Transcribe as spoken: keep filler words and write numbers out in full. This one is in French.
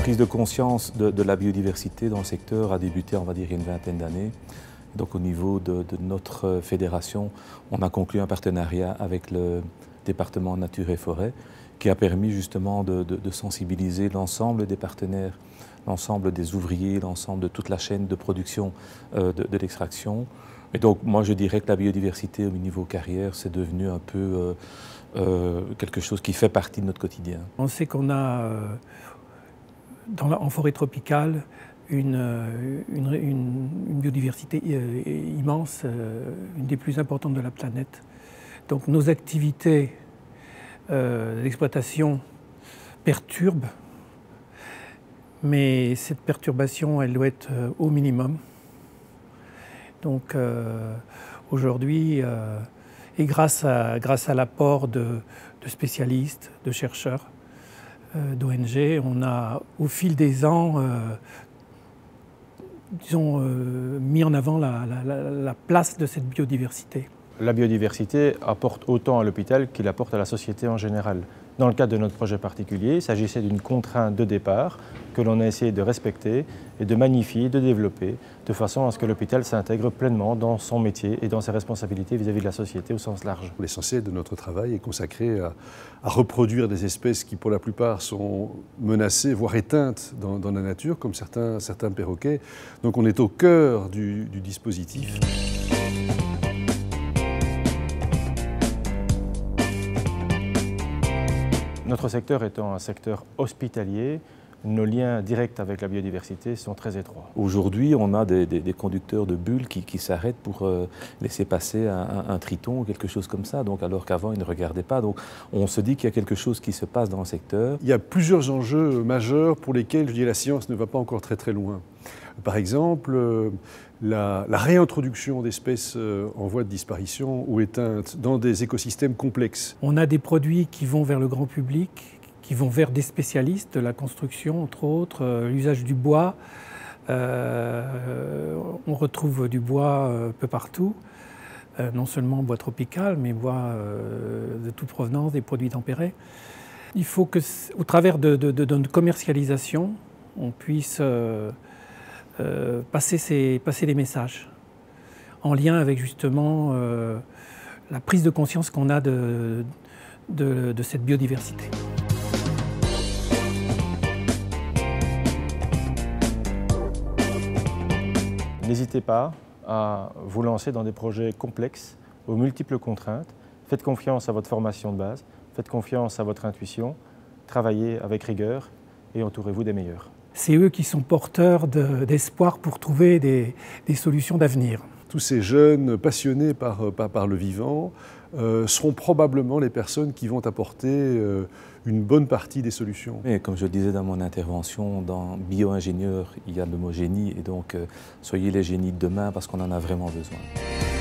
prise de conscience de, de la biodiversité dans le secteur a débuté, on va dire, il y a une vingtaine d'années. Donc au niveau de, de notre fédération, on a conclu un partenariat avec le département Nature et Forêt qui a permis justement de, de, de sensibiliser l'ensemble des partenaires, l'ensemble des ouvriers, l'ensemble de toute la chaîne de production euh, de, de l'extraction. Et donc moi je dirais que la biodiversité au niveau carrière, c'est devenu un peu euh, euh, quelque chose qui fait partie de notre quotidien. On sait qu'on a euh, dans la, en forêt tropicale une, une, une, une biodiversité euh, immense, euh, une des plus importantes de la planète. Donc nos activités euh, d'exploitation perturbent, mais cette perturbation, elle doit être euh, au minimum. Donc euh, aujourd'hui, euh, et grâce à, grâce à l'apport de, de spécialistes, de chercheurs, euh, d'O N G, on a au fil des ans euh, disons, euh, mis en avant la, la, la place de cette biodiversité. La biodiversité apporte autant à l'hôpital qu'il apporte à la société en général. Dans le cadre de notre projet particulier, il s'agissait d'une contrainte de départ que l'on a essayé de respecter et de magnifier, de développer, de façon à ce que l'hôpital s'intègre pleinement dans son métier et dans ses responsabilités vis-à-vis de la société au sens large. L'essentiel de notre travail est consacré à, à reproduire des espèces qui, pour la plupart, sont menacées, voire éteintes dans, dans la nature, comme certains, certains perroquets. Donc on est au cœur du, du dispositif. Notre secteur étant un secteur hospitalier, nos liens directs avec la biodiversité sont très étroits. Aujourd'hui, on a des, des, des conducteurs de bulles qui, qui s'arrêtent pour euh, laisser passer un, un, un triton ou quelque chose comme ça, donc, alors qu'avant, ils ne regardaient pas. Donc on se dit qu'il y a quelque chose qui se passe dans le secteur. Il y a plusieurs enjeux majeurs pour lesquels, je dis, la science ne va pas encore très très loin. Par exemple, la, la réintroduction d'espèces en voie de disparition ou éteintes dans des écosystèmes complexes. On a des produits qui vont vers le grand public, qui vont vers des spécialistes de la construction, entre autres, euh, l'usage du bois. Euh, on retrouve du bois euh, peu partout, euh, non seulement bois tropical, mais bois euh, de toute provenance, des produits tempérés. Il faut que, au travers de, de, de, de notre commercialisation, on puisse euh, euh, passer, ces, passer les messages en lien avec justement euh, la prise de conscience qu'on a de, de, de cette biodiversité. N'hésitez pas à vous lancer dans des projets complexes, aux multiples contraintes. Faites confiance à votre formation de base, faites confiance à votre intuition, travaillez avec rigueur et entourez-vous des meilleurs. C'est eux qui sont porteurs d'espoir pour trouver des, des solutions d'avenir. Tous ces jeunes passionnés par, par, par le vivant euh, seront probablement les personnes qui vont apporter euh, une bonne partie des solutions. Et comme je le disais dans mon intervention, dans bio-ingénieur, il y a le mot génie, et donc euh, soyez les génies de demain parce qu'on en a vraiment besoin.